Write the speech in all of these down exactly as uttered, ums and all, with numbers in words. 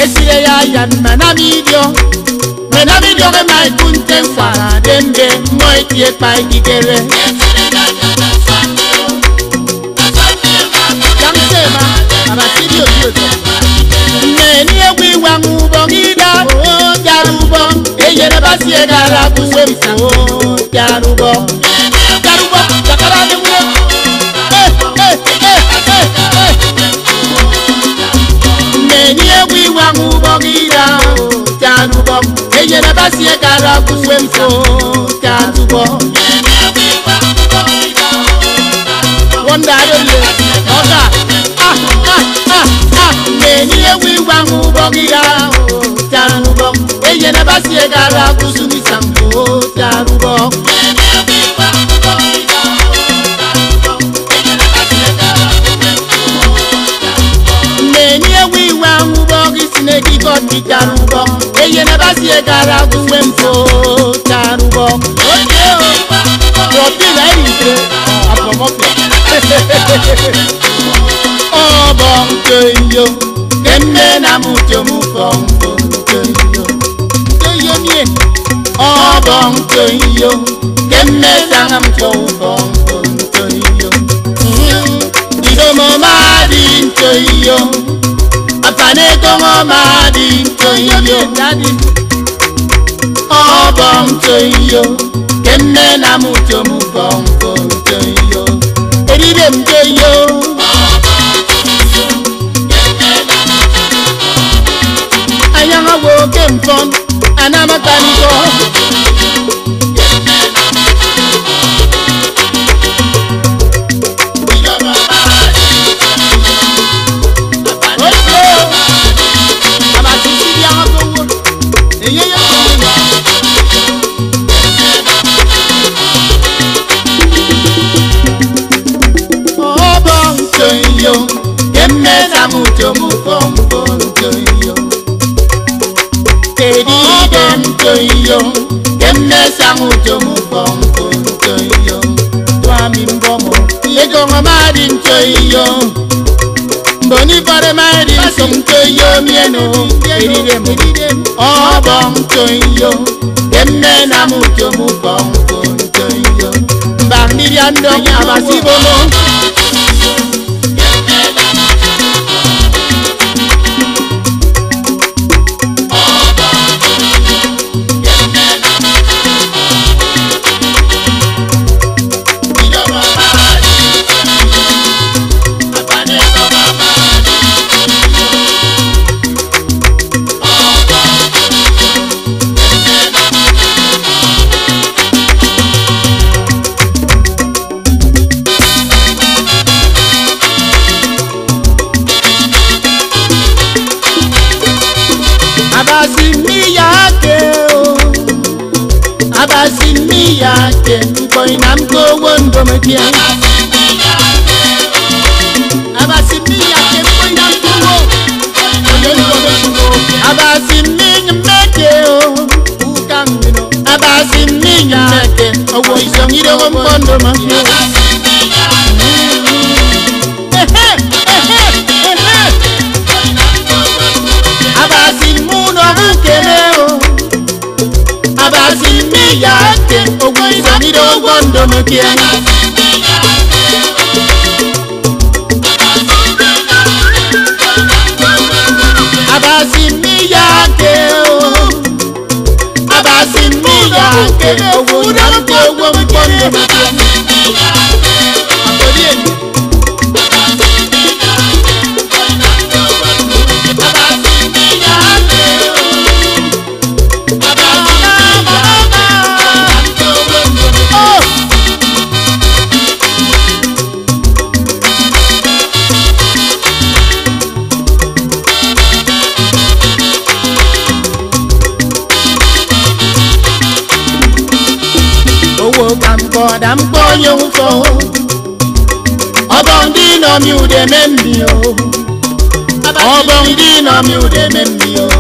esire ya yan manamidio manamidio ke mai kunten fara dembe moi tie pai kikere jamsema abasidio dio neni egwi wangu bongida o jarubo eyere basie gara kusomisa o jarubo jarubo jakara de wo eh eh eh eh neni egwi wangu bongida o jarubo eyere basie gara kusomisa o jarubo wonder oga ah ah ah ah neni egwi wangu bongida o jarubo eyere basie gara kusomisa o jarubo Neki koti tarubo, eye ne basi e gara kuwempo tarubo. Oye o, propi la ite, apomope. Oh bon keyo, kemme na mucho mufombo keyo. Keyo mie. Oh bon keyo, kemme sanga mucho mufombo keyo. Dido mo madi keyo. Apane kongo madi toyo dadi obom toyo kenne na mucho mufombo toyo eride mtoyo ayanga wo kemfon anama kaniko mucho mufombo toyo edidem toyo kemesa mucho mufombo toyo twami mbomo yegongo madi toyo mboni pare madi som toyo mieno edidem obom toyo kemena mucho mufombo toyo mbandiri ando abasibomo yake koi namko wondo mekia abasimi yake koi namko wondo abasimi nyameke o ukangino abasimi yake owo isongire wondo mekia abasimu no bukeleo abasimi yake owo isongire wondo mekia abasimi yake o abasimi yake owo namko wondo mekia God I'm going for Obondi no mi ude membi o Obondi no mi ude membi o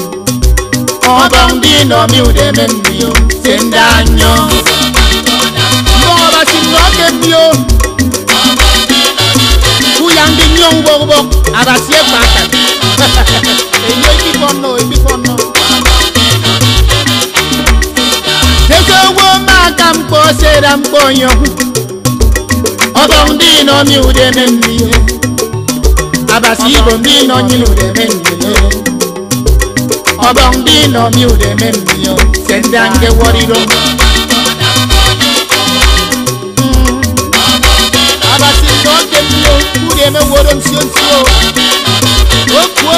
Obondi no mi ude membi o Sendanyo Mbongo basi mwoke bio Kuyandi nyong bobo Abasi e paka Enyo ki Madam Bonyo Obong di no mi ude menni Abasi bombi no nyi ude menni Obong di no mi ude menni Sendange warido Abasi don temio ude me worom sion sio Okwo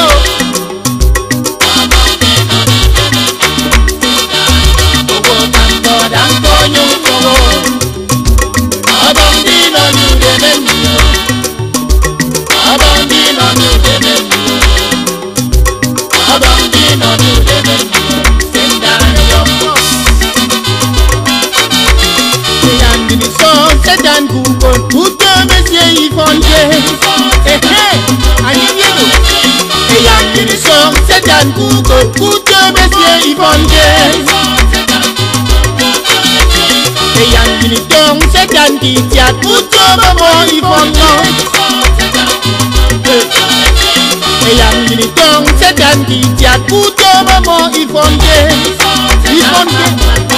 Sedan Google, Google Monsieur Yvonne. Eh eh, ani yelo. E yang ni song Sedan Google, Google Monsieur Yvonne. E yang ni dong Sedan Kitia, Google Mama Yvonne. E yang ni dong Sedan Kitia, Google Mama Yvonne. Yvonne.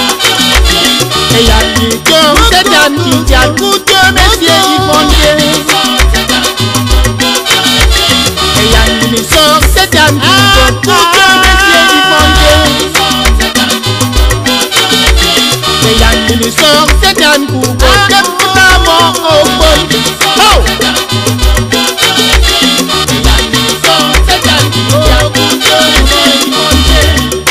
E yang ni dong Sedan Kitia, Google Monsieur Yvonne. E yang ni song Sedan Google, Google Monsieur Yvonne. E yang ni song Sedan Google, Deputa Mo Open. Oh! E yang ni song Sedan Google, Google Monsieur Yvonne.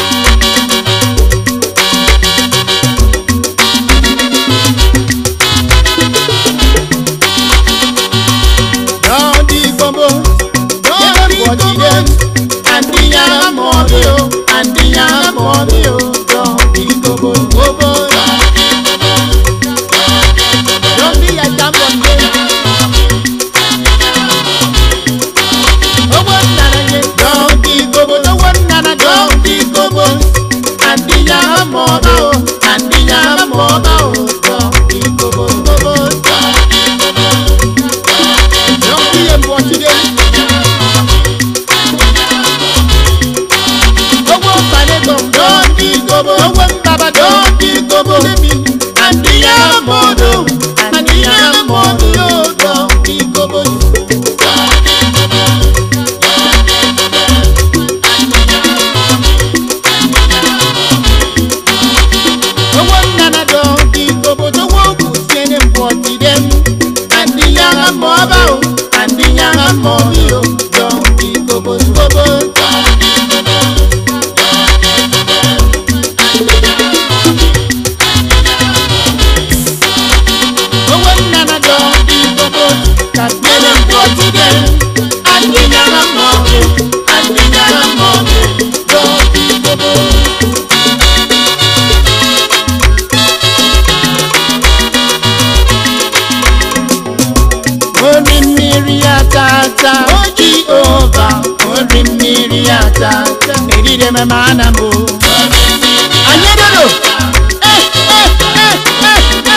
Mana mo Anyedolo Eh eh eh eh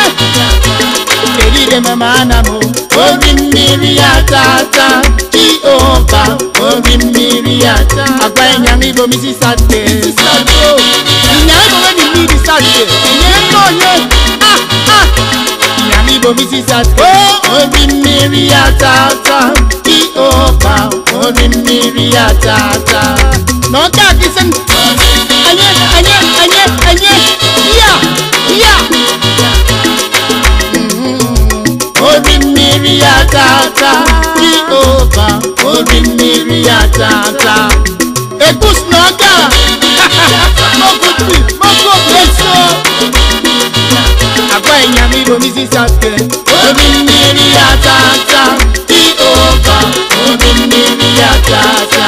eh Eri de mana mo Ori miriata Jehovah Ori miriata Agba nyami bo misi sate Sato Nyami bo me ni di sate Nyendo ye Ah ah Nyami bo misi sate Ori miriata Jehovah Ori miriata No kisen anye anye anye anye ya ya Ori miria tata Jehovah Ori miria tata Ekus noga Mokuti mokuti Agwa nyami bo misi sate Ori miria tata Jehovah Ori miria tata